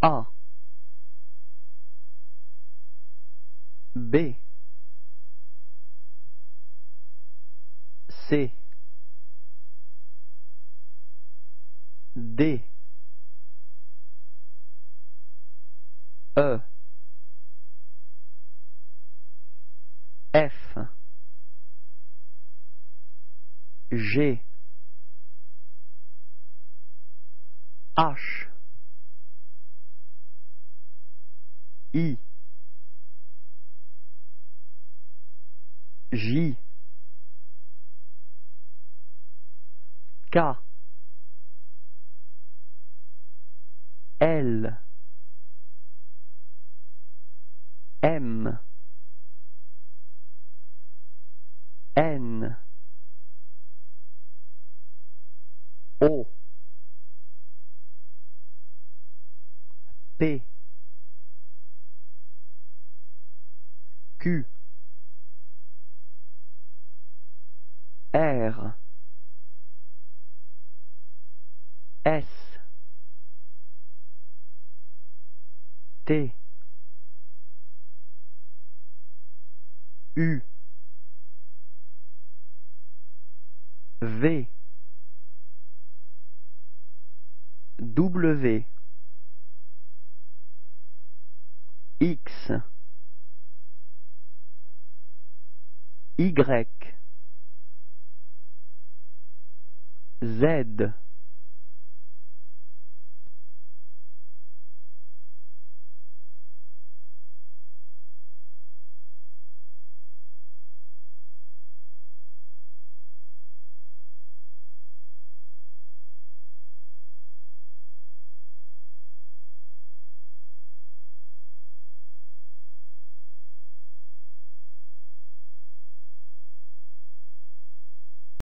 A, B, C, D, E, F, G, H, I, J, K, L, M, N, O, P, Q, R, S, T, U, V, W, X, Y, Z,